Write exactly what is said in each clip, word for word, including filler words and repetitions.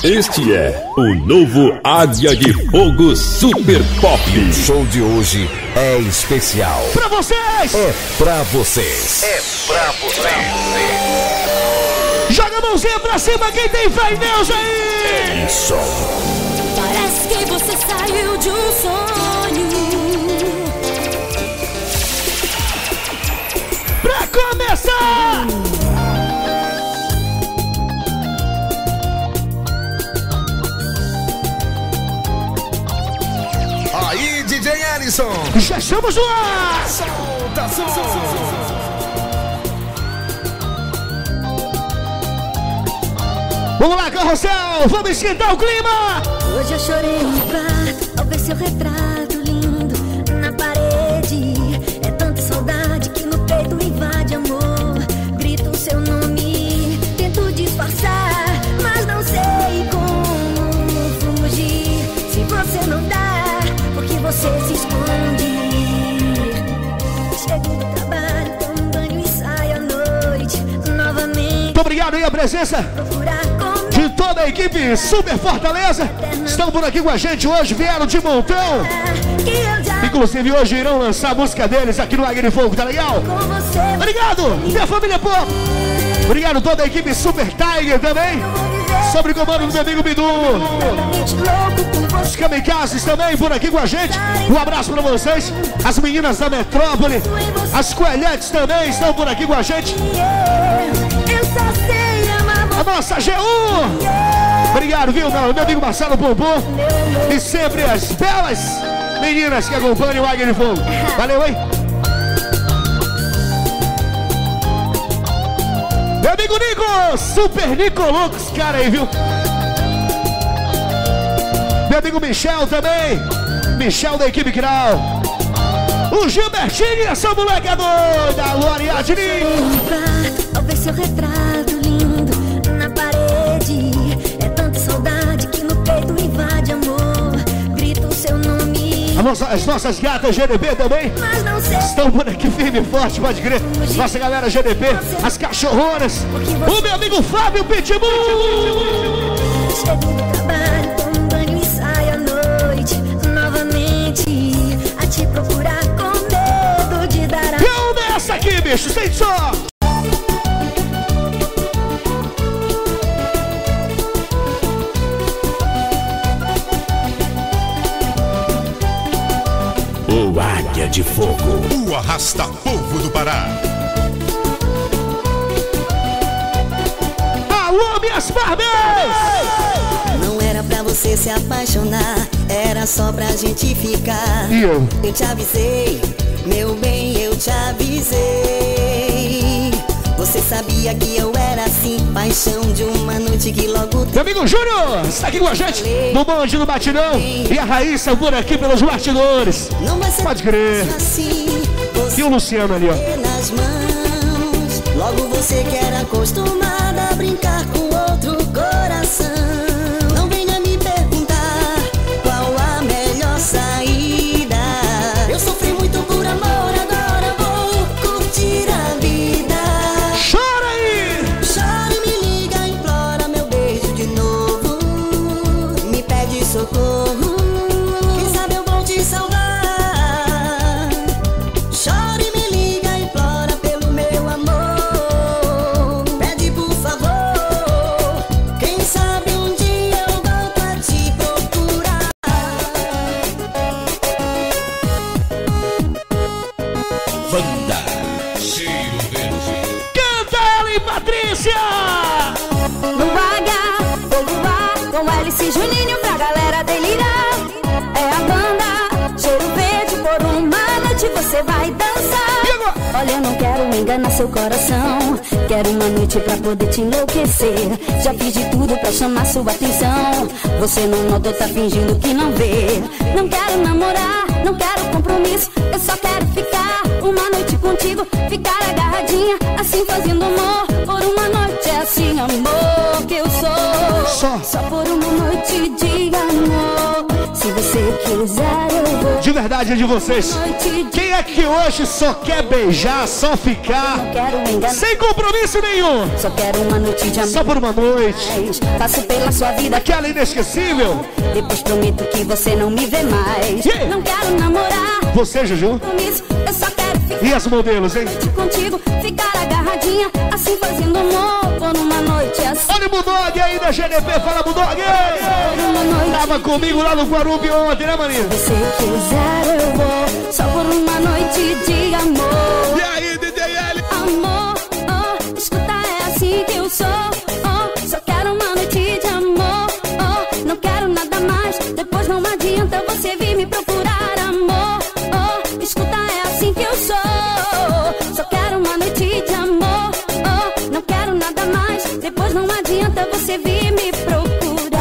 Este é o novo Águia de Fogo Super Pop. O show de hoje é especial. Pra vocês! É pra vocês. É pra vocês. Joga a mãozinha pra cima, quem tem fé em Deus aí! Isso. Parece que você saiu de um sonho. Pra começar! Aí, D J Ellison. Já estamos no ar! Solta, solta. Vamos lá, carrossel! Vamos esquentar o clima! Hoje eu chorei no quarto ao ver seu retrato lindo na parede. É tanta saudade que no peito invade amor. Grito o seu nome, tento disfarçar, mas não sei como fugir. Se você não dá, porque você se esconde. Chego do trabalho, tomo um banho e saio à noite novamente. Muito obrigado aí a presença de toda a equipe Super Fortaleza. Estão por aqui com a gente hoje, vieram de montão. Inclusive hoje irão lançar a música deles aqui no Águia de Fogo, tá legal? Obrigado, minha família Pop. Obrigado toda a equipe Super Tiger também. Sobre o comando do meu amigo Bidu. Os kamikazes também por aqui com a gente. Um abraço pra vocês. As meninas da Metrópole, as coelhetes também estão por aqui com a gente. A nossa G um. Obrigado, viu, meu amigo Marcelo Pompom. E sempre as belas meninas que acompanham o Águia de Fogo. Valeu, hein? Meu amigo Nico, Super Nicolux, cara aí, viu? Meu amigo Michel também. Michel da equipe Grau. O Gilbertinho, essa moleca doida. Alô, Ariadne. Ao ver seu retrato lindo na parede, é tanta saudade que no peito invade amor. Grito o seu nome. A nossa, as nossas gatas G D P também estão por aqui firme e forte, pode crer. Nossa galera G D P, as cachorronas. O meu amigo Fábio Pitbull. Chego do trabalho, tomo um banho e saio à noite novamente a te procurar com medo de dar a... Eu nessa aqui, bicho, sente só. O Águia de Fogo. O arrasta-povo do Pará. Alô, minhas Barbies! Não era pra você se apaixonar, era só pra gente ficar. E eu? Eu te avisei, meu bem, eu te avisei. Você sabia que eu era assim, paixão de uma noite que logo... Meu amigo Júnior, está aqui com a gente no bonde do batidão. E a Raíssa por aqui pelos bastidores. Não vai ser pode crer. Assim, e o Luciano ali, ó. Nas mãos, logo você que era acostumada a brincar com outro coração. Não venha me perguntar qual a melhor saída. Eu sofri muito por amor, agora vou curtir a vida. Chora aí! Chora e me liga, implora meu beijo de novo. Me pede socorro, quem sabe eu vou te salvar. Chora e me liga, implora pelo meu amor. Pede por favor, quem sabe um dia eu volto a te procurar. Banda Cheiro Verde. Canta ela, Patrícia! No Águia, vou voar com Hélice e Juninho pra galera delirar. É a banda Cheiro Verde, por uma noite você vai dançar. Olha, eu não quero enganar seu coração, quero uma noite pra poder te enlouquecer. Já fiz de tudo pra chamar sua atenção, você não notou, tá fingindo que não vê. Não quero namorar, não quero compromisso, eu só quero ficar uma noite contigo, ficar agarradinha, assim fazendo amor. Por uma noite é assim, amor, que eu sou. Só, Só por uma noite de amor. Se você quiser, eu vou. De verdade, é de vocês. Noite de... Quem é que hoje só quer beijar, só ficar, Não quero me enganar, sem compromisso nenhum? só quero uma noite de amor. Só por uma noite. Passo pela sua vida, Aquela inesquecível. depois prometo que você não me vê mais. Yeah. Não quero namorar, Você, Juju. compromisso, eu só quero ficar E as modelos, hein? contigo, ficar agarradinha, assim fazendo amor por uma noite assim. Olha o Bulldog aí da G D P. Fala, Bulldog. Por uma noite. Tava comigo lá no Guarubi ontem, né, maninho? Se você quiser, eu vou. Só por uma noite de amor. E aí, D J L? Amor, oh, escuta, é assim que eu sou. Oh, só quero uma noite de amor. Oh, não quero nada mais. Depois não adianta você vir me procurar, amor. Oh, escuta, é assim que eu sou. Só quero uma noite de amor. Oh, não quero nada mais. Depois não adianta você vir me procurar.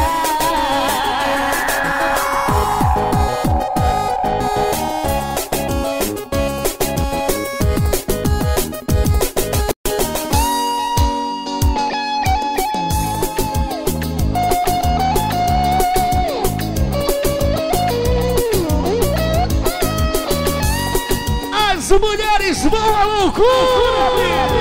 As mulheres vão à loucura,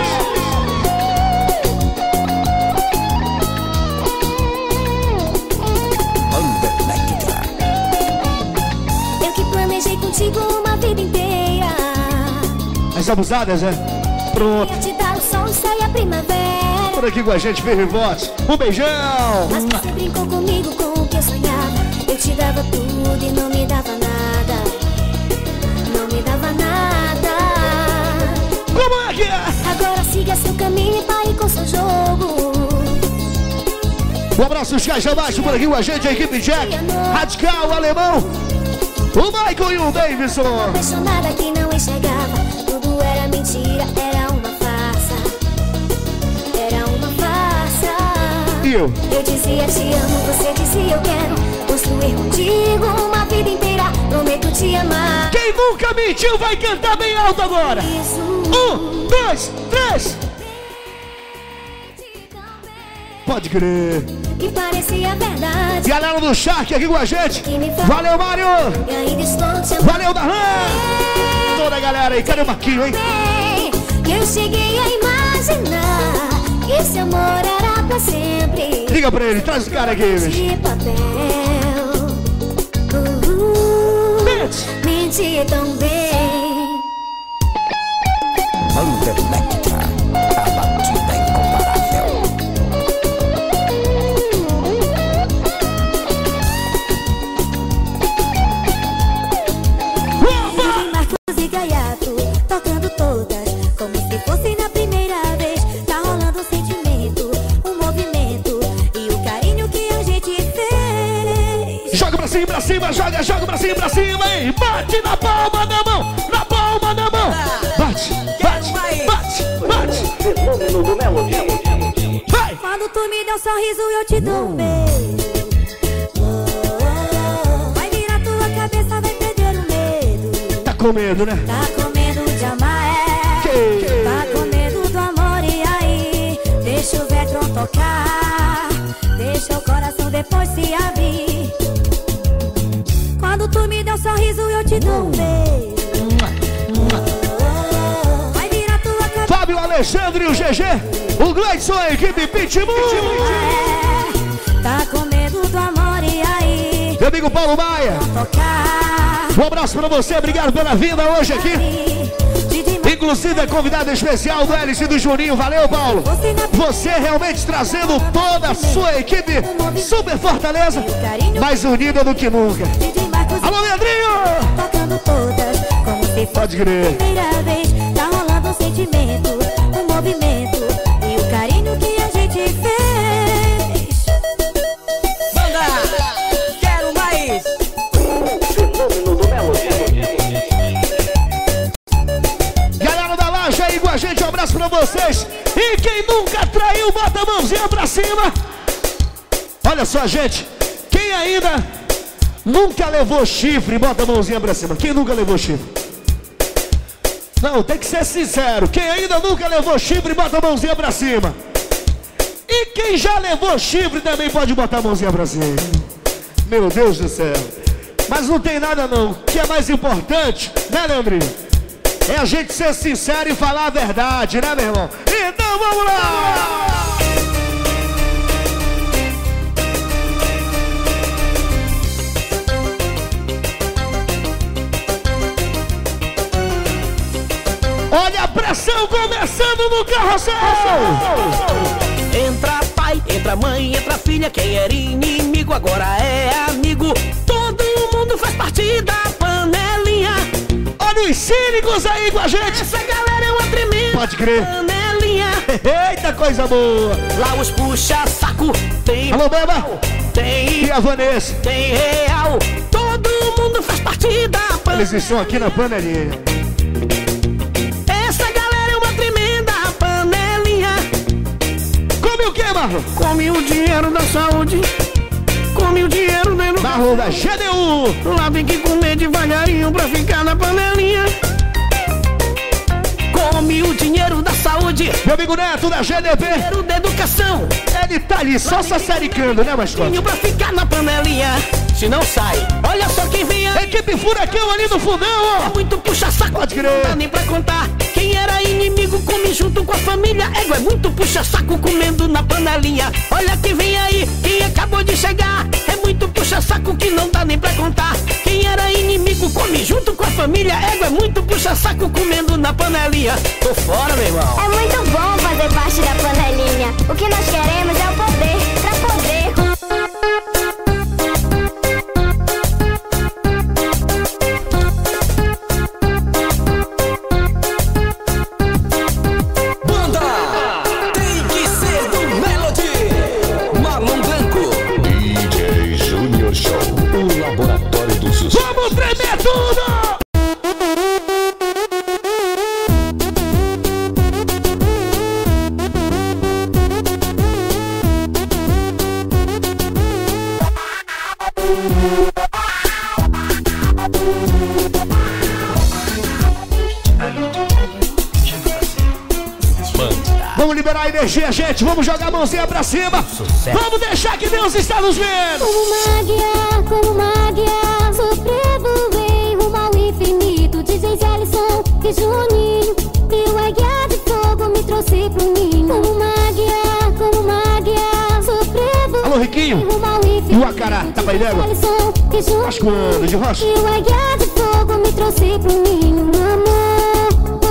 Eu que planejei contigo uma vida inteira. As abusadas, é? Pronto. Ia te dar o sol, sai a primavera. Por aqui com a gente, firme e forte. Um beijão. Mas você brincou comigo com o que eu sonhava. Eu te dava tudo e não me dava nada. Não me dava nada. Como é que é? Agora siga seu caminho e pare com seu jogo. Um abraço, os Caixa Baixo, por aqui com a gente, a equipe Jack, Radical, Alemão, o Michael e o Davidson. Apaixonada que não enxergava. Tudo era mentira, era uma farsa. Era uma farsa. E eu? Eu dizia te amo, você dizia eu quero construir contigo uma vida inteira. Prometo te amar. Quem nunca mentiu vai cantar bem alto agora. Isso. Um, dois, três. Pode crer. Que parecia verdade. Galera do Shark aqui com a gente. Que me faz. Valeu, Mário. E ainda estou te amando. Valeu, Darlan. Toda a galera aí. Cadê o Marquinho, hein? bem. Eu cheguei a imaginar que esse amor era pra sempre. Liga pra ele, traz o cara aqui, bicho. De papel. Uh, Bitch. Menti tão bem. Underlecta, a batida incomparável. Tem Marcos e Gaiato tocando todas como se fosse na primeira vez. Tá rolando um sentimento, um movimento e o carinho que a gente fez. Joga pra cima, pra cima, joga, joga pra cima, pra cima, hein? Bate na palma da mão, na palma da mão. Bate, bate, bate, bate. Fenômeno do Melody. Vai! Quando tu me deu um sorriso eu te dou um beijo. Vai virar tua cabeça, vai perder o medo. Tá com medo, né? Tá com medo de amar, é. Que? Tá com medo do amor, e aí? Deixa o vetro tocar. Deixa o coração depois se abrir. Quando tu me deu um sorriso eu te dou um beijo. Vai virar tua cabeça, Fábio, Alexandre e o G G. O Gleidson, a equipe Pitbull. é. Tá com medo do amor, e aí? Meu amigo Paulo Maia. Tocar. Um abraço pra você, obrigado pela vinda hoje aqui. Inclusive é convidado especial do Hélice e do Juninho. Valeu, Paulo. Você realmente trazendo toda a sua equipe super Fortaleza, mais unida do que nunca. Alô, Leandrinho! Tocando todas como se fosse Pode crer. a primeira vez. Tá rolando um sentimento, um movimento e o carinho que a gente fez. Banda, quero mais. Fenômeno do Melody. Galera da Laje aí com a gente, um abraço pra vocês. E quem nunca traiu, bota a mãozinha pra cima. Olha só, gente. Quem ainda nunca levou chifre, bota a mãozinha pra cima. Quem nunca levou chifre? Não, tem que ser sincero. Quem ainda nunca levou chifre, bota a mãozinha pra cima. E quem já levou chifre também pode botar a mãozinha pra cima. Meu Deus do céu. Mas não tem nada não. O que é mais importante, né, Leandrinho? É a gente ser sincero e falar a verdade, né, meu irmão? Então vamos lá! Olha a pressão começando no carrossel! Entra pai, entra mãe, entra filha. Quem era inimigo agora é amigo. Todo mundo faz parte da panelinha. Olha os cínicos aí com a gente! Essa galera é uma tremenda Pode crer. panelinha. Eita, coisa boa! Lá os puxa-saco tem. Alô, Beba! Tem. E a Vanessa? Tem real. Todo mundo faz parte da panelinha. Eles estão aqui na panelinha. Essa galera é uma tremenda panelinha. Come o que, Marlon? Come o dinheiro da saúde. Come o dinheiro dentro Marlon da G D U. Lá tem que comer devagarinho pra ficar na panelinha. Come o dinheiro da saúde. Meu amigo Neto da G D B. Dinheiro da educação. Ele tá ali só sassaricando, né, mascote? Pra ficar na panelinha. Se não sai, olha só quem vem aí. Equipe Furacão ali no fundão, ó. É muito puxa-saco. Pode crer. Não dá nem pra contar. Quem era inimigo come junto com a família. Ego é muito puxa-saco comendo na panelinha. Olha quem vem aí, quem acabou de chegar. É muito puxa-saco que não dá nem pra contar. Quem era inimigo come junto com a família. Ego é muito puxa-saco comendo na panelinha. Tô fora, meu irmão. É muito bom fazer parte da panelinha. O que nós queremos é o poder, pra poder. Banda tem que ser do Melody. Marlon Blanco. D J Junior Show, o laboratório do sucesso. Vamos tremer tudo! Vamos liberar a energia, gente. Vamos jogar a mãozinha pra cima. Vamos deixar que Deus está nos vendo. Como uma águia, como uma águia, sobrevoei rumo ao infinito. D J Alisson e Juninho, e o águia de fogo me trouxe pro ninho. Como uma águia, como uma águia, sobrevoei Alô, Riquinho. rumo ao infinito. E o Acará, tá pra ilha? Alisson e Juninho, Vascoando de rocha. e o águia de fogo me trouxe pro ninho. Amor,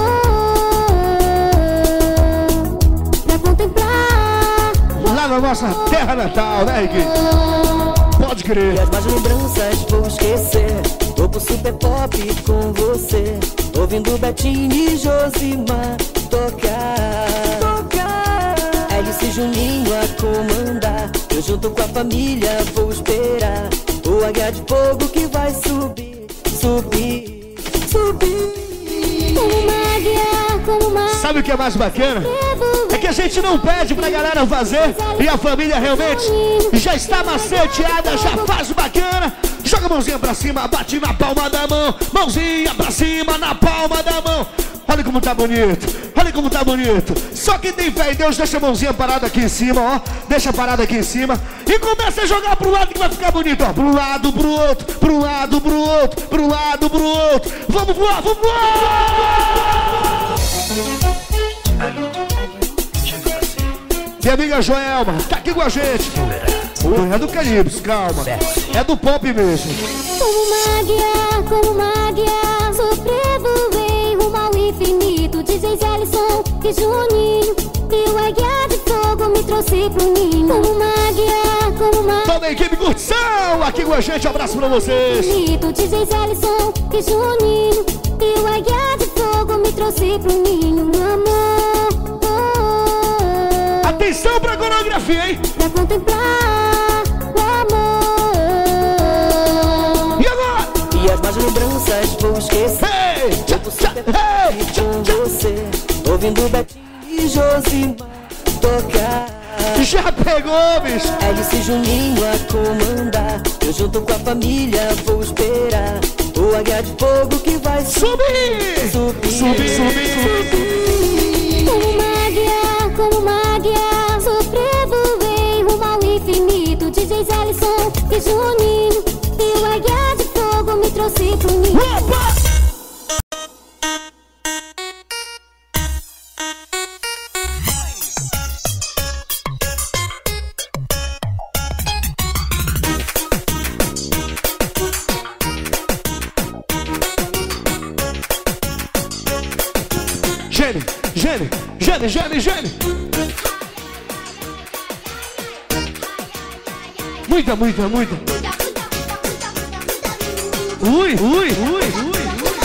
pra contemplar Lá na nossa terra natal, né, Riquinho? Pode E crer. as más lembranças vou esquecer. Vou pro super pop com você, ouvindo Betinho e Josimar tocar. Tocar. Hélice e Juninho a comandar. Eu junto com a família vou esperar o águia de fogo que vai subir, subir, subir. como uma águia, como uma águia. Sabe o que é mais bacana? É que a gente não pede pra galera fazer e a família realmente já está maceteada, já faz o bacana. Joga a mãozinha pra cima, bate na palma da mão. Mãozinha pra cima, na palma da mão. Olha como tá bonito, olha como tá bonito. Só quem tem fé em Deus deixa a mãozinha parada aqui em cima, ó. Deixa parada aqui em cima e começa a jogar pro lado que vai ficar bonito, ó. Pro lado, pro outro, pro lado, pro outro, pro lado, pro outro. Vamos voar, vamos voar! Minha amiga Joelma, tá aqui com a gente. Não é do Calypso, calma. É do pop mesmo. Como uma águia, como uma águia, sobrevoei rumo ao infinito. D J Alisson e Juninho, e o águia de fogo me trouxe pro ninho. Como uma águia, como uma Toda a equipe curtição aqui com a gente, abraço pra vocês. infinito. D J Alisson e Juninho, e o águia de fogo me trouxe pro ninho. Amor, oh, Atenção pra coreografia, hein? pra contemplar o amor. E agora? E as más lembranças vou esquecer. Hey, tchá, tchá, hey, tchá, Com tchá. você, ouvindo Betinho e Josimar tocar. Já pegou, bicho. Hélice e Juninho a comandar. Eu junto com a família vou esperar o águia de fogo que vai Subir! subir, Subir, subir. Como uma águia, como uma águia, sobrevoei rumo ao infinito. D J Alisson e Juninho, e o águia de fogo Gene, Gene, Gene, Gene, Gene. Muita, muita, muita. Ui, ui, ui, ui.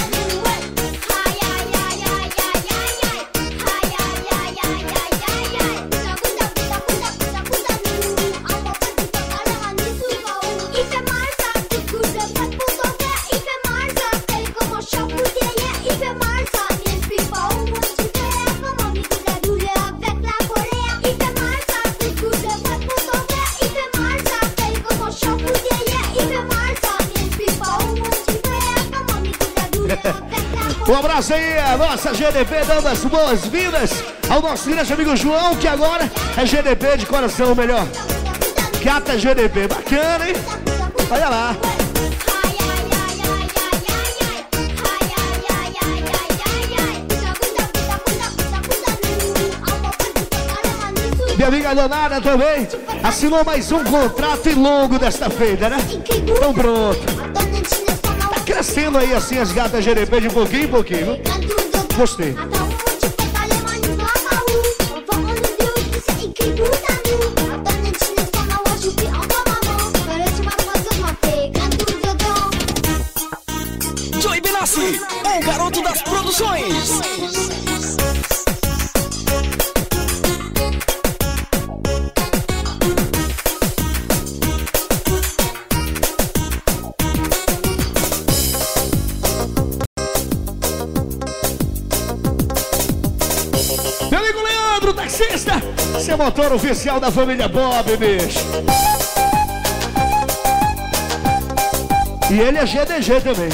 Um abraço aí, a nossa G D P dando as boas-vindas ao nosso grande amigo João, que agora é G D P de coração, melhor. Gata G D P, bacana, hein? Olha lá. Minha amiga Donada também assinou mais um contrato e longo desta feita, né? Então pronto. Crescendo aí assim as gatas G D P de pouquinho em pouquinho. Gostei. Joey Benassi, o garoto das produções. Taxista, seu motor oficial da família Bob, bicho. E ele é G D G também.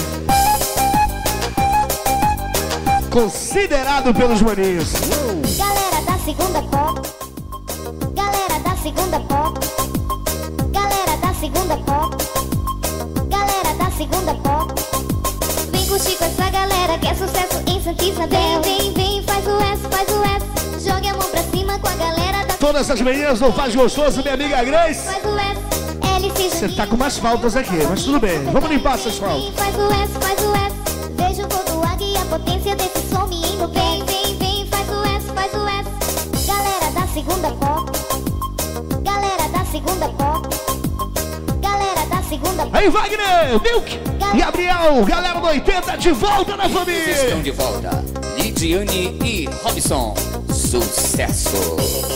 Considerado pelos maninhos. Galera da segunda pop. Galera da segunda pop. Galera da segunda pop. Galera da segunda pop. Vem curtir com essa galera que é sucesso em Santa Isabel. Vem, vem, vem, faz o S, faz o S. Jogue a mão pra cima com a galera da... Todas essas meninas não faz gostoso, minha amiga Grace. Faz o S, L C. Você tá com umas faltas aqui, mas tudo bem. Vamos limpar essas faltas. Faz o S, faz o S. Vejo o voo do águia e a potência desse som me envolver. Vem, vem, vem, faz o S, faz o S. Galera da segunda pop. Galera da segunda pop. Galera da segunda pop. Aí, Wagner, Milk e Gabriel, galera do oitenta de volta na família. Estão de volta, Lidiane e Robson. Sucesso.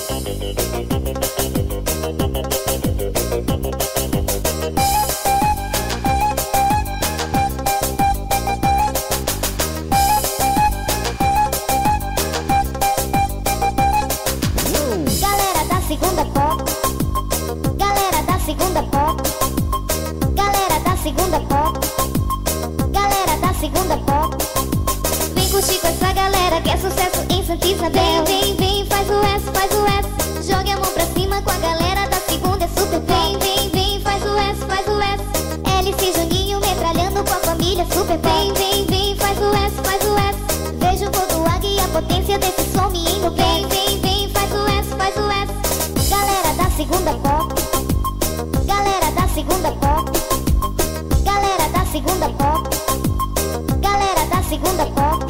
Galera da segunda pop. Galera da segunda pop. Galera da segunda pop. Galera da segunda pop. Vem curtir com essa galera que é sucesso em Santa Isabel. Vem, vem, faz o S, faz o S. Jogue a mão pra cima com a galera da segunda, é super bem. Vem, vem, faz o S, faz o S. L C Juninho metralhando com a família, super bem. Vem, vem, faz o S, faz o S. Vejo o voo do águia e a potência desse som me envolver. Vem, vem, vem, faz o S, faz o S. Galera da segunda pop. Galera da segunda pop. Galera da segunda pop. Galera da segunda pop.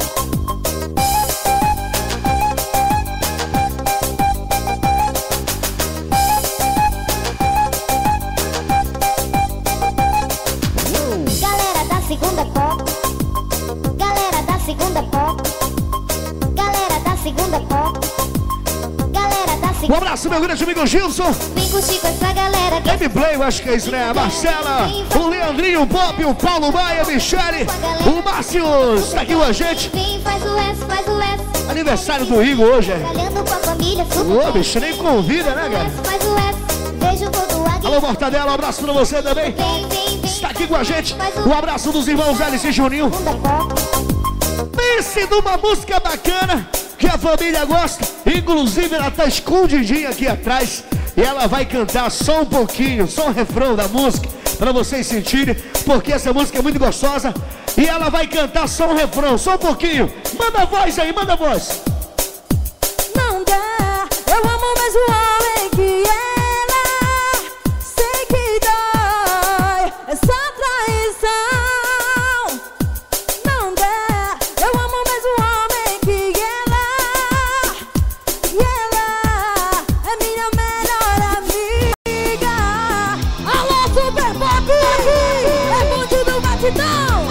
Galera da segunda pop. Galera da segunda pop. Galera da segunda pop. Galera da segunda. Um abraço, meu grande amigo Gilson. Vem curtir com essa galera que M-Play, eu acho que é isso, né? A Marcela, o Leandrinho, o Bob, o Paulo Maia, a Michele, o Márcio, está aqui com a gente. Vem, faz o S, faz o S. Aniversário do Rigo hoje, é? Trabalhando com a família, super Ô, bicho, nem convida, né, cara? faz o S. Vejo o voo do águia. Alô, Mortadela, um abraço pra você também. Vem, vem, vem. Está aqui com a gente. Um abraço dos irmãos Alice e Juninho. Segunda pop. Pense numa música bacana que a família gosta. Inclusive, ela tá escondidinha aqui atrás. E ela vai cantar só um pouquinho, só um refrão da música, pra vocês sentirem, porque essa música é muito gostosa. E ela vai cantar só um refrão, só um pouquinho. Manda a voz aí, manda a voz. Não dá, eu amo mais o homem que ela. Sei que dói essa traição. Não dá, eu amo mais o homem que ela. batidão.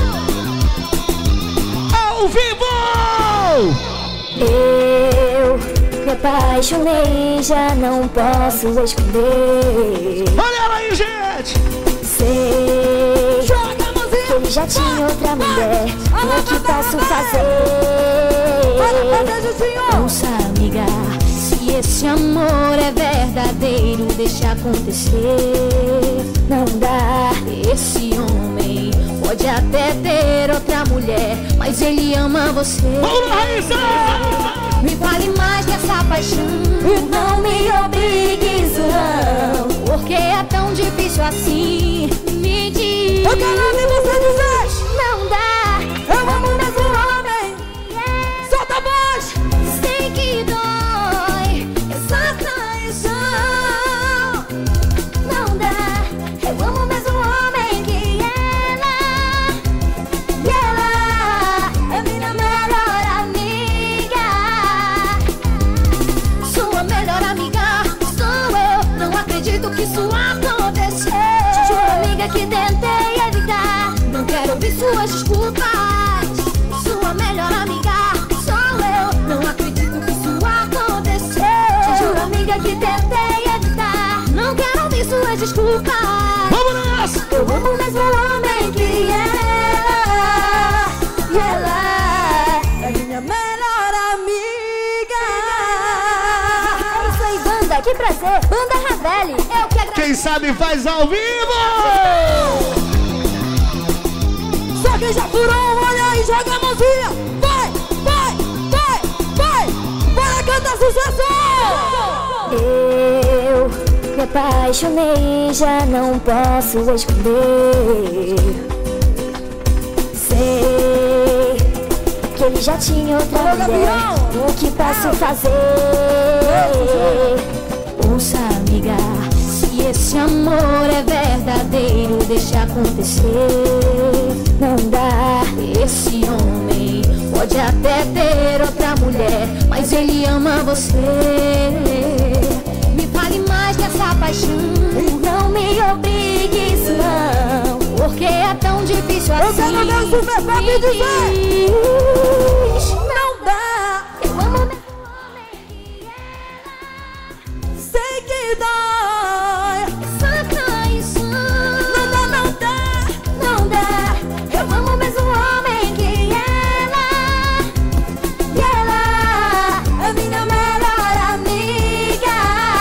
Ao vivo! Eu me apaixonei, já não posso esconder. Olha ela aí, gente! Sei que ele já tinha outra mulher. O que posso fazer? Ouça, amiga, se esse amor é verdadeiro, deixa acontecer. Não dá, esse homem pode até ter outra mulher, mas ele ama você. Vamos, Raíssa! Me fale mais dessa paixão e não me obrigue não, porque é tão difícil assim. Me diz. Eu quero ouvir você dizer. Não dá. Eu amo mesmo homem. Yeah. Solta a voz. Sei que dói essa traição. Não dá. Eu amo mesmo homem que ela. E ela é minha melhor amiga. Sua melhor amiga sou eu. Não acredito que isso aconteceu. Juro, amiga, que tentei evitar. Não quero ouvir suas desculpas. Sua melhor amiga sou eu. Não acredito que isso aconteceu. Juro, amiga, que tentei evitar. Não quero ouvir suas desculpas. Vamos nessa! Eu amo mesmo o homem que ela. E ela É minha melhor amiga. é isso aí, banda, que prazer. Banda Ravelli, eu que agradeço. Quem sabe faz ao vivo! Só quem já furou um olho aí, joga a mãozinha. Vai, vai, vai, vai. Bora cantar sucesso. Eu me apaixonei, já não posso esconder. Sei que ele já tinha outra Alô, mulher. Gavião! O que posso fazer? Ouça, amiga, se esse amor é verdadeiro, deixa acontecer. Não dá, esse homem pode até ter outra mulher, mas ele ama você. Me fale mais dessa paixão, não me obrigue não, porque é tão difícil Eu assim. quero ver o Super Pop Me dizer. diz. Não dá. Eu amo meu homem que ela. Sei que dói. Essa traição. Não dá, não dá. Não dá. Eu amo mesmo o homem que ela. E ela É minha melhor amiga.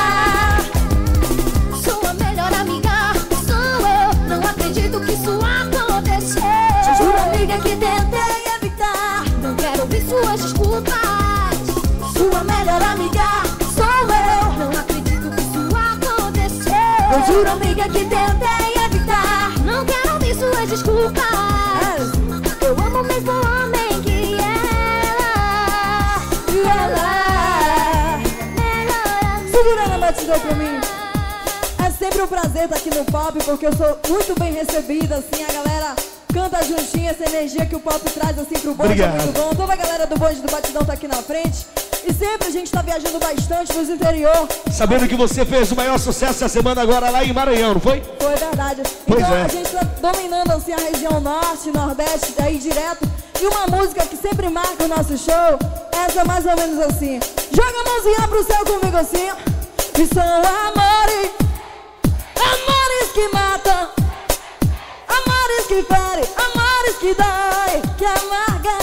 sua melhor amiga sou eu. Não acredito que isso aconteceu. Juro, amiga, que tentei evitar. Não quero ouvir suas desculpas. Sua melhor amiga sou eu. Não acredito que isso aconteceu. Eu juro, amiga, que tentei evitar. Não quero ouvir suas desculpas. Eu amo mesmo o homem que ela. E ela Melhor segurando a batida pra mim. É sempre um prazer estar aqui no Pop, porque eu sou muito bem recebida, assim, a galera canta juntinho, essa energia que o Pop traz, assim, pro bonde. Obrigado. É muito bom. Toda a galera do bonde do Batidão tá aqui na frente. E sempre a gente tá viajando bastante pros interior. Sabendo que você fez o maior sucesso essa semana agora lá em Maranhão, não foi? Foi verdade. Pois então é. a gente tá dominando, assim, a região norte, nordeste, daí direto. E uma música que sempre marca o nosso show, essa é mais ou menos assim. Joga a mãozinha pro céu comigo assim. E são amores, amores que matam, amores que ferem, amores que dói, que amargam.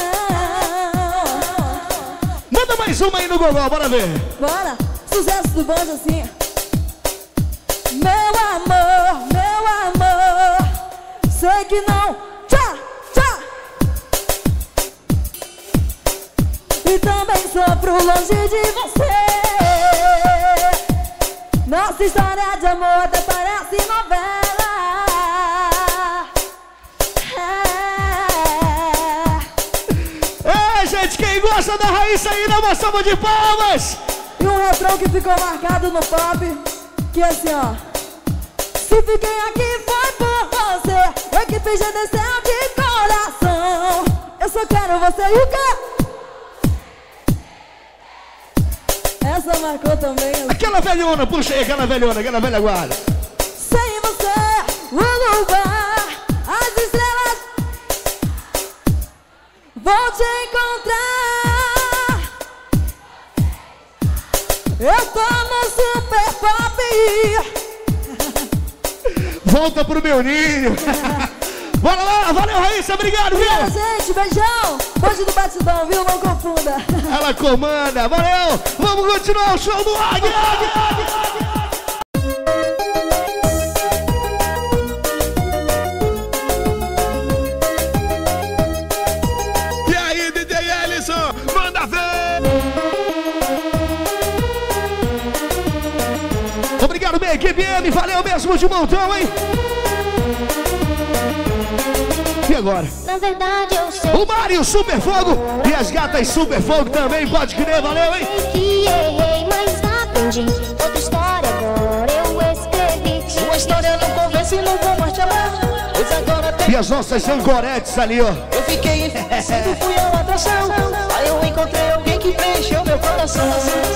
Manda mais uma aí no Gogó, bora ver. Bora, sucesso do bonde assim. Meu amor, meu amor, sei que não, tchá, tchá. E também sofro longe de você. Nossa história de amor até parece novela. É. É, gente, quem gosta da Raíssa aí, dá uma salva de palmas. E um refrão que ficou marcado no Pop, que é assim, ó. Se fiquei aqui foi por você, eu que fiz desceu de coração. Eu só quero você e o quê? Essa marcou também. Assim. Aquela velhona, puxa aí, aquela velhona, aquela velha guarda. Sem você, o lugar, as estrelas Volta pro meu ninho. Bora lá, valeu Raíssa, obrigado, viu? Valeu, gente, beijão. Bonde do Batidão, viu? Não confunda. Ela comanda, valeu. Vamos continuar o show do Águia. E aí, D J Ellison, manda ver! Obrigado, bem, equipe M, valeu mesmo de montão, hein? E agora? Na verdade eu sei O Mário Super Fogo e as gatas Super Fogo também, pode crer, valeu, hein? que errei, mas aprendi. Toda história agora eu escrevi. Uma história não convence e não vou mais te amar. Pois agora tem. E as nossas ancoretes ali, ó. Eu fiquei enfeitiçado, fui a uma atração. Aí eu encontrei alguém que preencheu meu coração.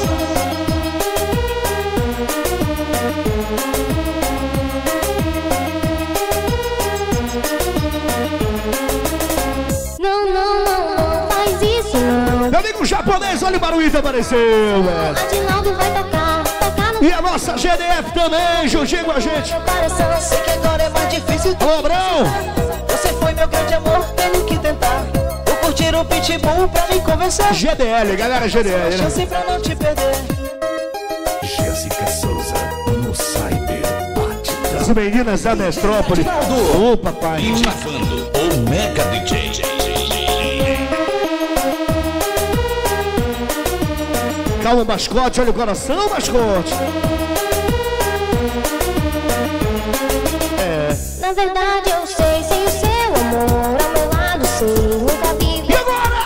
Não, não, não, não faz isso não. Meu amigo japonês, olha o Baruíta apareceu, velho. Adinaldo vai tocar, tocar no E a nossa G D F também, juntinho com a gente. meu coração. Sei que agora é mais difícil. Alô, Abrão. Você foi meu grande amor, tenho que tentar. Vou curtir o pitbull pra me convencer. G D L, galera G D L, né? Chance pra não te perder. Jéssica Souza, no Cyber Batidão. As meninas da Metrópole. Ô, papai. Gravando o Mega D J. Calma, mascote, olha o coração, mascote. É. Na verdade eu sei, sem o seu amor ao meu lado, sei, nunca vi. E agora?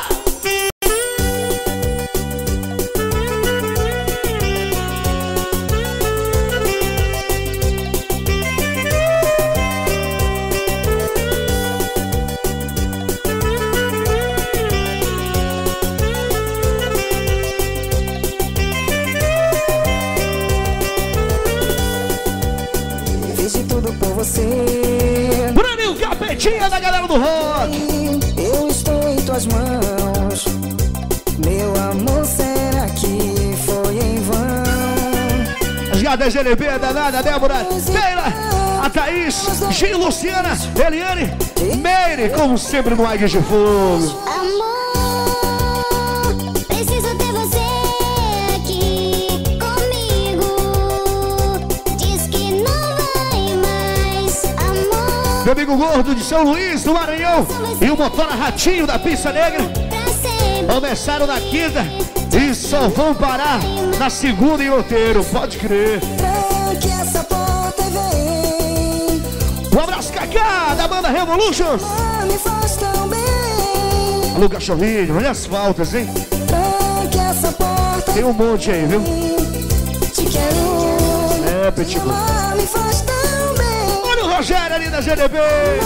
Fiz de tudo por você. Bruninho Capetinha da galera do rock. Eu estou em tuas mãos. Meu amor, será que foi em vão? As gatas G L B, a danada, a Débora, Taylor, a Thaís, Gil, Luciana, Eliane, Meire, como sempre no Águia de Fogo. Amor, preciso ter você aqui comigo. Diz que não vai mais, amor. Meu amigo gordo de São Luís, do Maranhão, e o motora Ratinho da Pista Negra. Pra sempre. Começaram na quinta e só vão parar na segunda em roteiro, pode crer. Tranque essa porta e vem. Um abraço, Cacá, da banda Revolutions. Ah, me faz tão bem. Alô, cachorrinho, olha as faltas, hein? Tranque essa porta. Tem um monte aí, viu? Te quero. É, Petico. Ah, me faz tão bem. Olha o Rogério ali da G D B.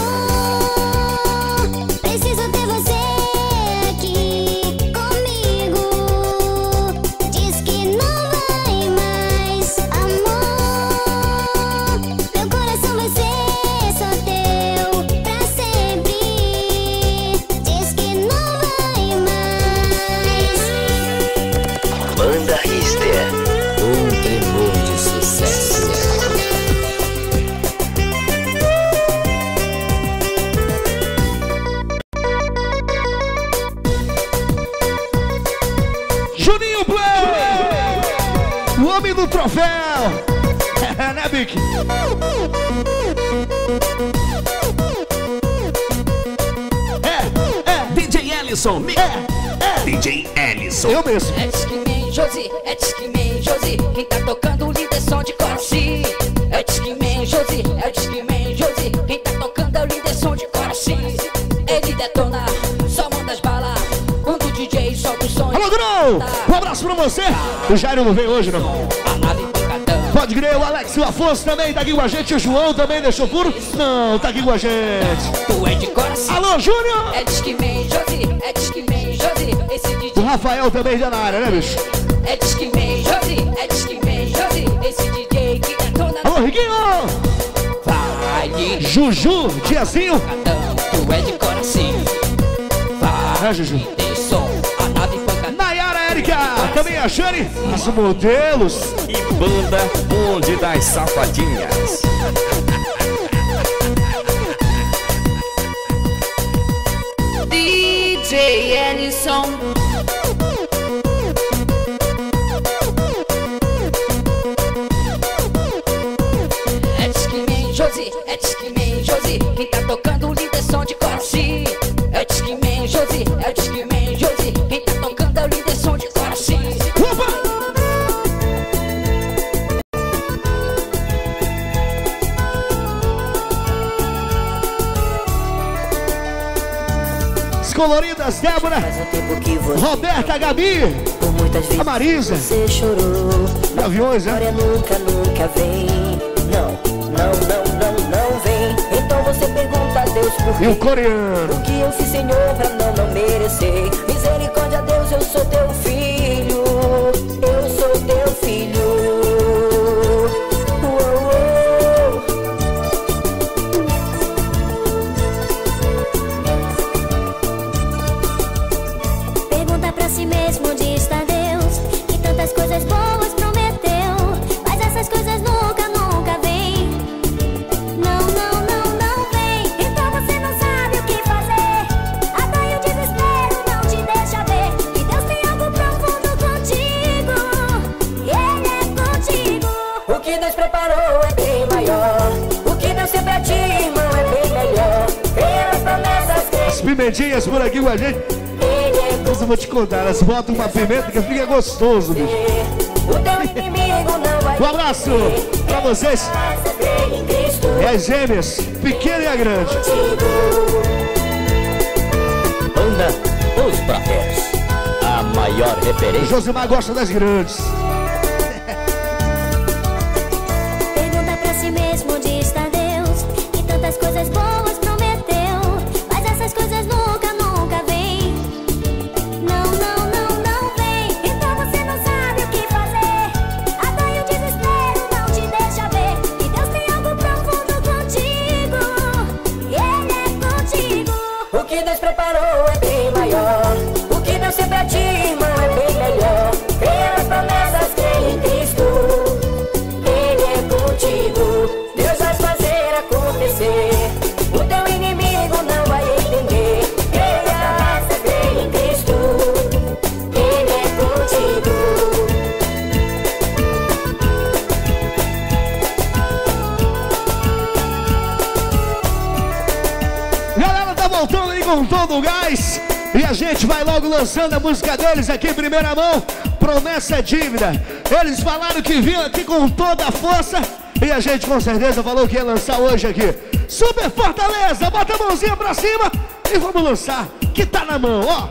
Preciso ter você aqui comigo. Diz que não vai mais, amor. Meu coração vai ser só teu pra sempre. Diz que não vai mais. Banda Rister, um tremor de sucesso. Juninho Play, o homem do troféu. É, né, Bic? É, é, D J Ellison, mi- D J Ellison. eu mesmo. É Discman Josi, é Discman Josi. Quem tá tocando o líder som de Coraci. É Discman Josi, é Discman Josi. Quem tá tocando é o líder som de Coraci. Ele detona, só manda as balas. Quando o D J solta o som. Alô, Grão, um abraço pra você. O Jairo não veio hoje, não. A nave pancadão. Pode crer, o Alex e o Afonso também tá aqui com a gente. O João também deixou puro? Não, tá aqui com a gente. Tu é de Coraci. Alô, Júnior. É Discman Josi, é Discman Josi. Esse O D J Rafael também tá na área, né, bicho? é Discman Josi, é Discman Josi. Esse D J que detona. Alô, Riguinho. Vai, Juju, Tiazinho. pancadão. Tu é de Coraci. Vai, É, Juju. tem som. A nave pancadão. Nayara, Erika. também a Jane, as modelos. E banda Bonde das Safadinhas. D J Ellison. É Discman Josi, é Discman Josi. Quem tá tocando o líder som de Coraci. É Discman Josi, é Discman Josi. Quem tá tocando é o líder som de Coraci. Coloridas, Débora, Roberta, Gabi, a Marisa, você chorou. E aviões, né? História nunca, nunca vem. Não, não, não, não, não vem. Então você pergunta a Deus por quê. E o coreano. O que eu fiz, Senhor, pra não, não merecer. Misericórdia, Deus, eu sou teu filho. Eu sou teu filho. Uou, uou. Pergunta pra si mesmo onde está Deus, que tantas coisas boas prometeu, mas essas coisas nunca, nunca vêm. Não, não, não, não vem. Então você não sabe o que fazer. A dor e o desespero não te deixa ver que Deus tem algo profundo contigo, e Ele é contigo. O que Deus preparou é bem maior. O que Deus tem pra ti, irmão, é bem melhor. Pelas promessas que As pimentinhas por aqui com a gente. Ele é Mas eu vou te contar, elas botam uma pimenta que fica gostoso, bicho. o teu inimigo não vai Um abraço pra vocês. crer em Cristo. É as gêmeas, pequena e a grande. Banda Os Bravos, a maior referência. Josimar gosta das grandes. Pergunta pra si mesmo onde está Deus, que tantas coisas boas prometeu, mas essas coisas nunca, nunca vêm. Não, não, não, não vem. Então você não sabe o que fazer. A dor e o desespero não te deixa ver que Deus tem algo profundo contigo, e Ele é contigo. O que Deus preparou é bem maior. O que Deus tem pra ti, irmão, é bem melhor. Pelas promessas que em Cristo Ele é contigo. Deus vai fazer acontecer. O teu inimigo não vai entender. Ele abraça, crê em Cristo. Ele é contigo. Galera, tá voltando aí com todo o gás. E a gente vai logo lançando a música deles aqui em primeira mão. Promessa é dívida. Eles falaram que vinham aqui com toda a força. E a gente com certeza falou que ia lançar hoje aqui. Super Fortaleza, bota a mãozinha pra cima e vamos lançar, que tá na mão, ó.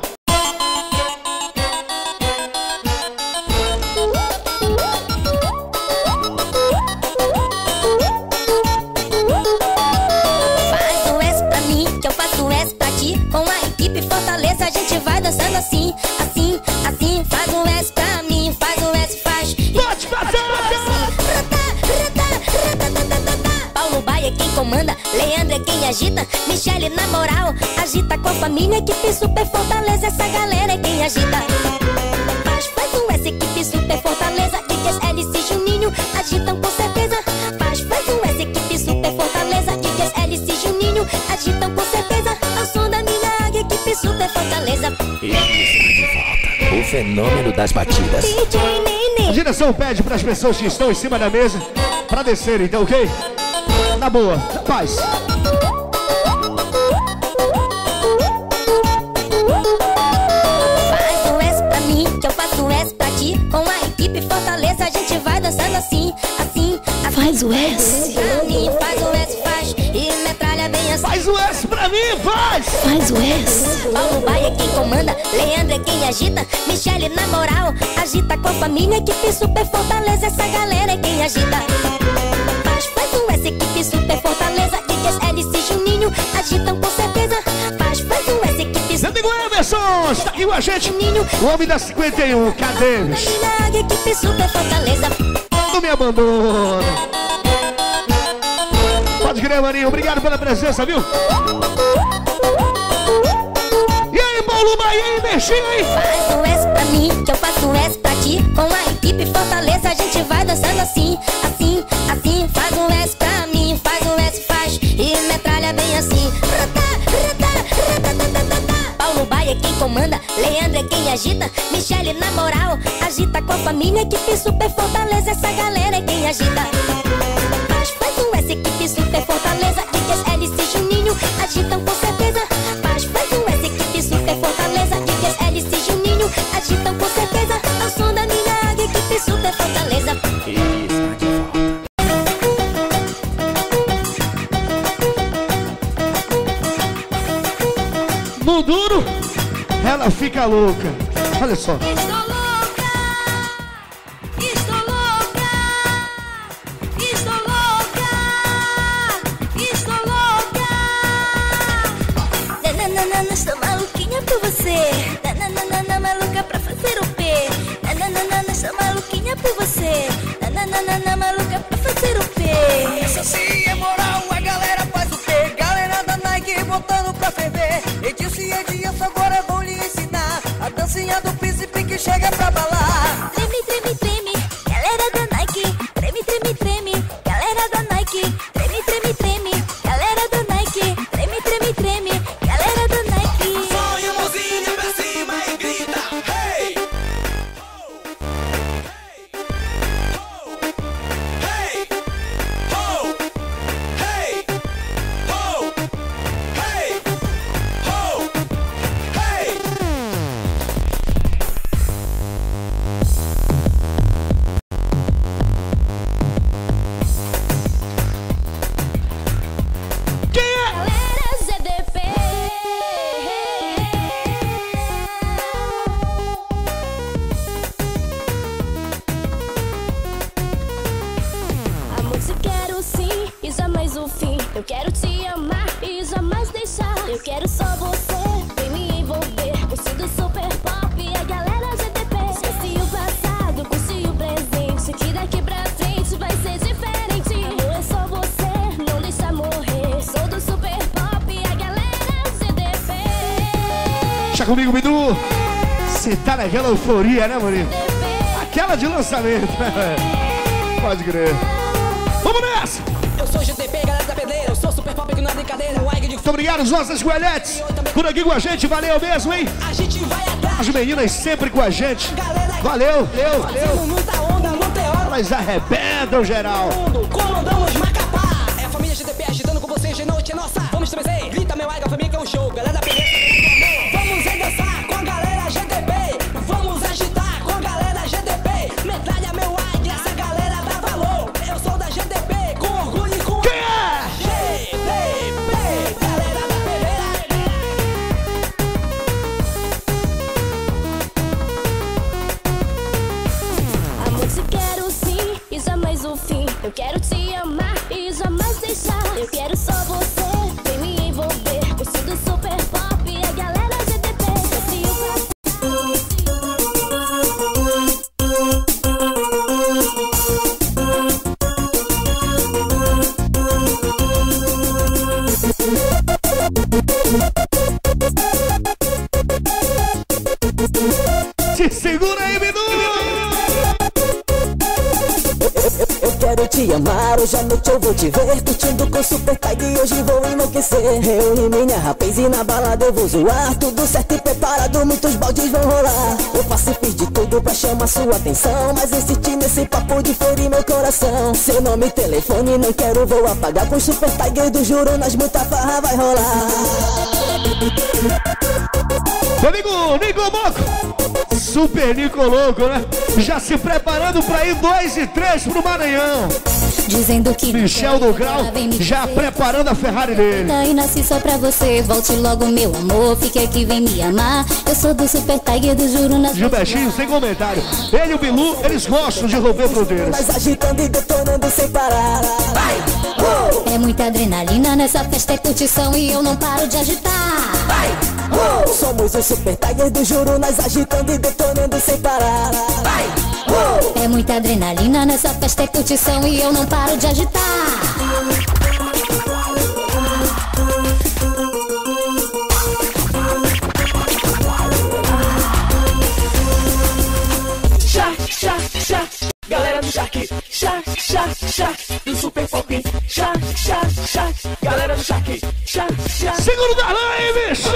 Faz o S pra mim, que eu faço o S pra ti. Com a equipe Fortaleza a gente vai dançando assim, assim, assim. Faz o S pra mim, faz o S, faz. Pode fazer! Paulo Baia é quem comanda, Leandro é quem agita, Michele na moral, agita com a família, equipe Super Fortaleza, essa galera é quem agita. Faz, faz um S, equipe Super Fortaleza, D Js Alice e Juninho agitam com certeza. Faz, faz um S, equipe Super Fortaleza, D Js Alice e Juninho agitam com certeza. Ao som da minha águia, equipe Super Fortaleza. O fenômeno das batidas. D J Nenê. A direção pede para as pessoas que estão em cima da mesa para descerem, então, ok? Na boa, paz. Faz o S pra mim, que eu faço o S pra ti. Com a equipe Fortaleza a gente vai dançando assim, assim, assim. Faz o S pra mim, faz o S, faz. E metralha bem assim. Faz o S pra mim, faz! Faz o S. Paulo Baia é quem comanda, Leandro é quem agita, Michele na moral, agita com a família, equipe Super Fortaleza, essa galera é quem agita. Faz, faz um S, equipe Super Fortaleza, D Js Alice e Juninho agitam com certeza. Faz, faz um S, equipe Meu Super amigo Emerson, está aqui com a gente. O homem da cinquenta e um, cadê eles? Fortaleza, equipe Super Fortaleza. Não me abandona. Pode crer, maninho. Obrigado pela presença, viu? E aí, Paulo Bahia, energia aí? Faz o S pra mim, que eu faço o S pra ti. assim, assim, assim. Faz um S pra mim, faz um S, faz e metralha bem assim. Paulo Baia é quem comanda, Leandro é quem agita, Michele na moral, agita com a família, equipe super fortaleza, essa galera é quem agita. Faz, faz um S, equipe super fortaleza, D Js Alice e Juninho agitam com certeza. Faz, faz um S, equipe super fortaleza, D Js Alice e Juninho agitam com certeza. Ao som da minha águia, equipe super fortaleza. No duro, ela fica louca. Olha só. Estou louca, estou louca, estou louca, estou louca. Nananana, estou maluquinha por você. Nananana, maluca pra fazer o P. Nananana, estou maluquinha por você. Nananana, maluca pra fazer o P. Essa sim é moral, a galera faz o quê? Galera da Nike botando pra ferver. Edilson e Edilson agora vão lhe ensinar a dancinha do príncipe que chega pra balar. Treme, treme, treme, galera da Nike. Treme, treme, treme, galera da Nike. Treme, treme, treme, galera da Nike. Treme, treme, treme, galera da Nike. Põe a mãozinha pra cima e grita, hey! Hey! Ho! Hey! Ho! Hey! Ho! Hey! Galera Z D P. Amor, se quero sim, e jamais o fim. Eu quero te amar e jamais deixar. Eu quero só você, vem me envolver. Cursi do super pop e a galera Z D P. Esqueci o passado, cursi o presente, que daqui pra frente vai ser diferente. Amor, é só você, não deixa morrer. Sou do super pop e a galera Z D P. Deixa comigo, Bidu. Você tá naquela euforia, né, Maurinho? Aquela de lançamento. Pode crer. Vamos nessa! Eu sou G D P, galera da pedreira. Eu sou super pop que não é brincadeira. O Aig de Muito obrigado, os nossos coelhetes. Por aqui com a gente, valeu mesmo, hein? a gente vai atrás. As meninas sempre com a gente. Valeu, valeu, valeu. Fazendo muita onda, não tem hora. Nós arrebentam geral. Comandamos Macapá. É a família G D P agitando com vocês de noite, é nossa. Vamos estremecer, grita meu Aig, a família que é um show. Galera da pedreira, vamos é dançar com a galera G D P. Vamos agitar com a galera G D P. Metralha meu Aig, essa galera dá valor. Eu sou da G D P, com orgulho e com... Quem é? G D P, galera da pedreira. Amor, se quero sim, e jamais o fim. Eu quero te amar e jamais deixar. Eu quero só você, vem me envolver. Cursi do super pop e a galera G D P. Esqueci o Se segura aí, Bidu. Eu quero te amar, hoje à noite eu vou te ver curtindo com super tag e hoje vou enlouquecer. Reúne minha rapaz e na balada eu vou zoar. Tudo certo e preparado, muitos baldes vão rolar. Eu faço e fiz de tudo pra chamar sua atenção, mas insisti nesse papo de ferir meu coração. Seu nome e telefone não quero, vou apagar. Com super tag do juro, nas muita farra vai rolar. Meu amigo Nico Moco, super Nico Louco, né? Já se preparando pra ir dois e três pro Maranhão. dizendo que Michel do Grau já preparando a Ferrari dele. E nasci só pra você, volte logo meu amor, fique aqui, vem me amar. Eu sou do Super Tiger do Juro nas Gilbertinho, sem comentário. Ele e o Bilu, eles gostam de romper fronteiras. Mas agitando e detonando sem parar. Vai! Uh! É muita adrenalina nessa festa, é curtição e eu não paro de agitar. Vai! Uh! Somos o Super Tiger do Juro, nós agitando e detonando sem parar. Vai! Uh! É muita adrenalina nessa festa, é curtição e eu não paro de agitar. Shark, Shark, Shark, galera do Shark, Shark, Shaq, Shaq, Shaq. Segura o Darlan aí, bicho.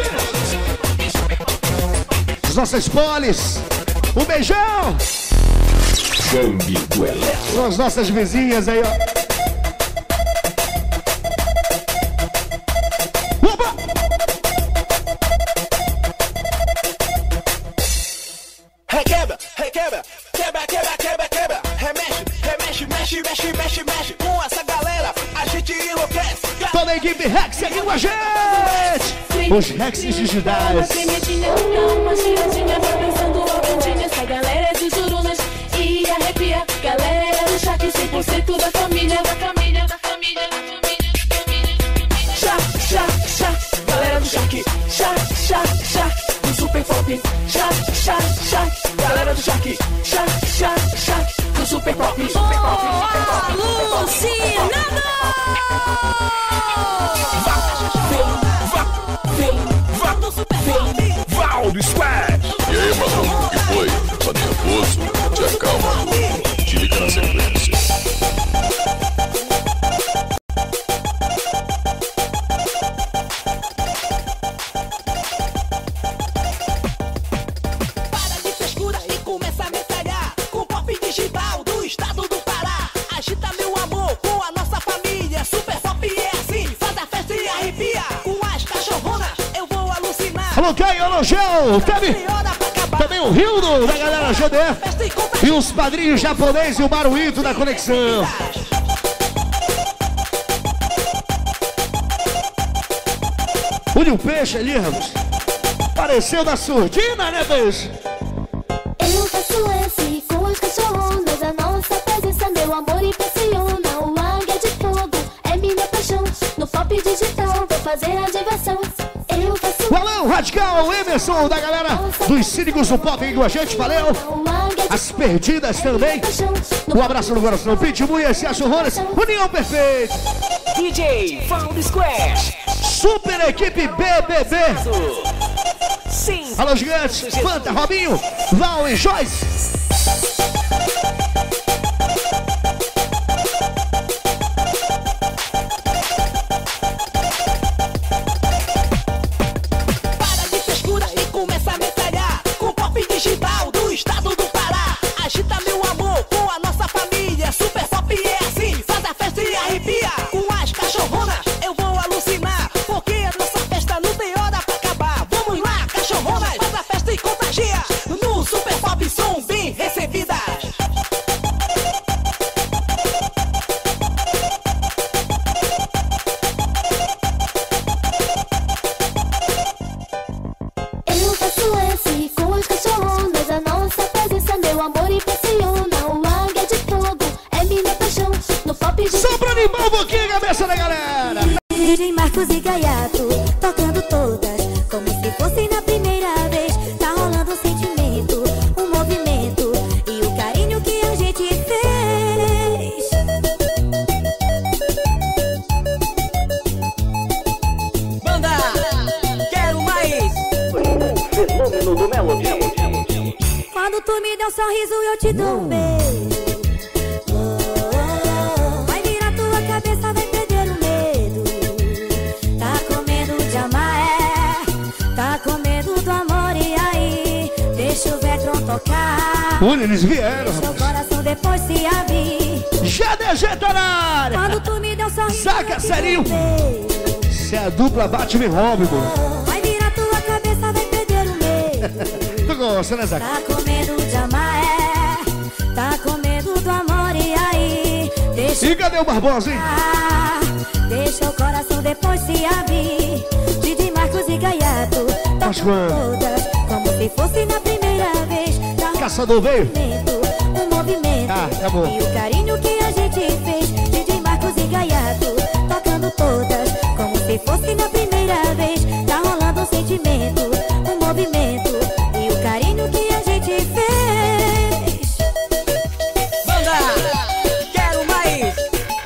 As nossas polis. Um beijão. Zambi do Eletro. São as nossas vizinhas aí, ó. Opa! Requebra, requebra, quebra, quebra, quebra, quebra. Remexe, remexe, mexe, mexe, mexe, mexe. Com essa galera, a gente enlouquece. Toda a equipe Rex aqui com a gente. Os Rexes digitais. Uma cremetinha, uma giradinha, vai pensando a bandinha. Essa galera é de Jurunas e arrepia. Galera do Shaq, cem por cento da família, da família, da família, da família, da família. Shaq, Shaq, Shaq, galera do Shaq. Shaq, Shaq, Shaq, do Super Pop. Shaq, Shaq, Shaq, galera do Shaq. Shaq, Shaq, Shaq, do Super Pop. Super Pop, Super Pop, Alucinado! Valdo Squad. E aí, maluco, o que foi? Tá nervoso? Te acalma, maluco. Te liga na sequência. Para de frescura e começa a metralhar. Com pop digital do estado do Pará. Agita meu amor com a nossa família. Super Pop é assim, faz a festa e arrepia. Com as cachorronas eu vou alucinar. Alô, Caio, alô, Gel. Teve também o Hildo da galera G D F. E os padrinhos japoneses e o Baruíto da Conexão. Olha o peixe ali, Ramos. Apareceu da surdina, né, peixe? Eu faço esse com as cachorronas. A nossa presença, meu amor impressiona. O águia de fogo é minha paixão. No pop digital vou fazer a diversão. Eu faço o Alan Radical, o Emerson da galera dos Cínicos do Pop aí com a gente, valeu. As perdidas também. Um abraço no coração. Pitbull e as cachorronas. União perfeita. D J Valdo Squad. Super equipe B B B. Sim. Alô, gigantes. Fanta, Robinho, Val e Joyce. Para de frescura e começa a metralhar. Com pop digital do estado do Pará. Agita meu amor com a nossa família. Super Pop é assim, faz a festa e arrepia. Com as cachorronas eu vou alucinar. Porque a nossa festa não tem hora pra acabar. Vamos lá, cachorronas, faz a festa e contagia. No Super Pop são bem recebidas. Eu faço esse com as cachorronas. A nossa presença, meu amor impressiona. O águia de fogo é minha paixão. No pop digital. Só pra animar um pouquinho a cabeça da galera. D J Marcos e Gaiato, tocando todas, como se fosse na primeira vez. Tá rolando um sentimento, um movimento e o carinho que a gente fez. Banda, quero mais. Fenômeno do Melody. Quando tu me dá um sorriso eu te dou um beijo. Vai virar tua cabeça, vai perder o medo. Tá com medo de amar, é. Tá com medo do amor, e aí? Deixa o Vetron tocar. Olha, eles vieram. Deixa o coração depois se abrir. G D G tá na área. Quando tu me dá um sorriso Saca, eu te Serinho. dou um beijo. Se a dupla bate, me roube, mano. Vai virar tua cabeça, vai perder o medo. Tu gosta, né, Zaca? Tá com medo de amar, é. Tá com medo do amor, e aí? Deixa E cadê o Barbosa, hein? Ah, deixa o coração depois se abrir. D J Marcos e Gaiato, Mas tocando quando? todas, como se fosse na primeira vez. Tá Caçador veio? um movimento Ah, tá bom. e o carinho que a gente fez. D J Marcos e Gaiato, tocando todas, como se fosse na primeira vez. Tá rolando um sentimento, um movimento e o carinho que a gente fez. Banda, quero mais.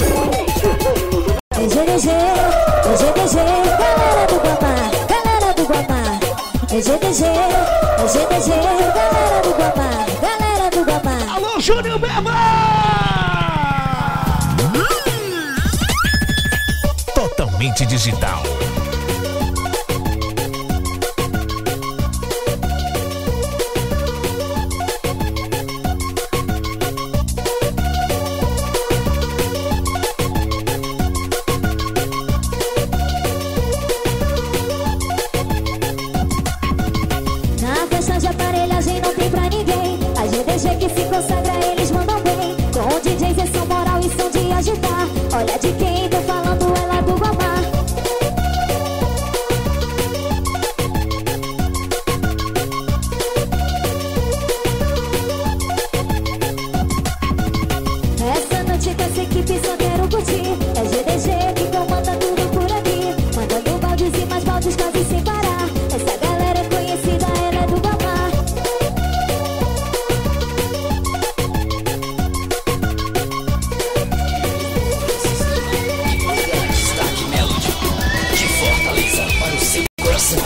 G D G, G D G, galera do Guamá, galera do Guamá. G D G, G D G, galera do Guamá, galera do Guamá. Alô, Júnior Beba! Totalmente Puramente digital. Na festa de aparelhagem não tem pra ninguém. A G D G que se consagra, eles mandam bem. Com D Js é som moral e som de agitar. Olha de quem tô falando, ela do Guamá. Essa noite com essa equipe só quero curtir. É G D G que comanda tudo por aqui. Mandando baldes e mais baldes quase sem parar. Essa galera é conhecida, ela é do Guamá. Destaque Melody, de Fortaleza para o seu coração.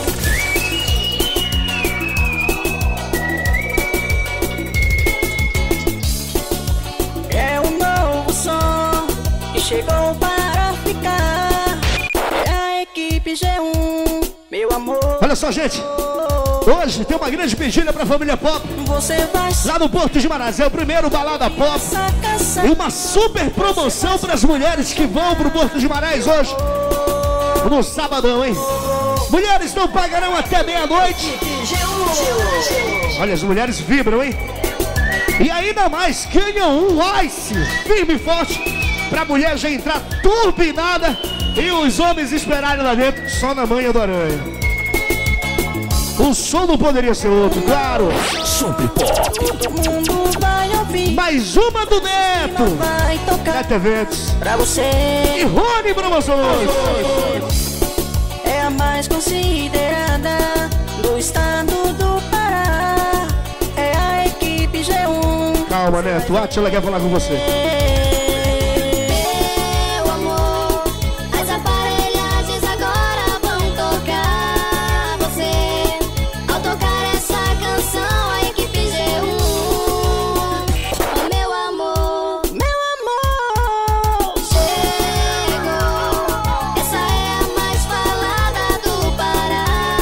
É um novo som que chegou para ficar. É a equipe G um, meu amor. Olha só, gente. Hoje tem uma grande pedida pra família Pop. Você vai Lá no Porto de Marazé, é o primeiro Balada Pop. E uma super promoção para as mulheres que vão pro Porto de Marais hoje. No sabadão, hein? Mulheres não pagarão até meia-noite. Olha, as mulheres vibram, hein? E ainda mais, ganham um Ice firme e forte pra mulher já entrar turbinada e os homens esperarem lá dentro só na manha do aranha. O som não poderia ser outro, claro. Super Pop. Todo mundo vai ouvir. Mais uma do Neto. Vai tocar Neto Eventos. pra você. E Rony Promoções. É a mais considerada do estado do Pará. É a equipe G um. Calma, Neto. A Tia quer falar com você. Meu amor, as aparelhagens agora vão tocar você. Ao tocar essa canção, a equipe G um. Oh, meu amor, Meu amor, chegou. Essa é a mais falada do Pará.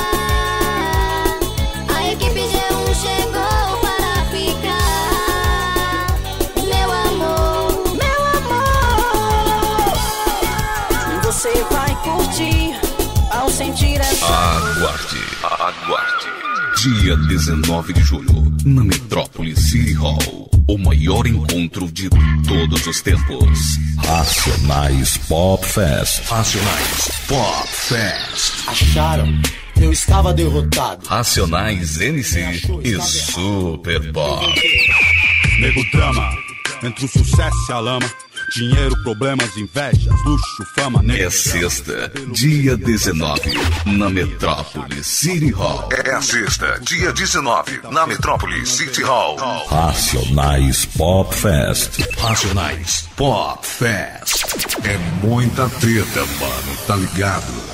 A equipe G um chegou para ficar. Meu amor, meu amor. Você vai curtir ao sentir essa. Aguarde, aguarde. Dia dezenove de julho, na Metrópole City Hall. O maior encontro de todos os tempos. Racionais Pop Fest. Racionais Pop Fest. Acharam? Eu estava derrotado. Racionais M C e Super Pop. Nego drama, entre o sucesso e a lama. Dinheiro, problemas, invejas, luxo, fama, nego. É sexta, dia dezenove, na Metrópole City Hall. É a sexta, dia dezenove, na Metrópole City Hall. Racionais Pop Fest. Racionais Pop Fest. É muita treta, mano, tá ligado?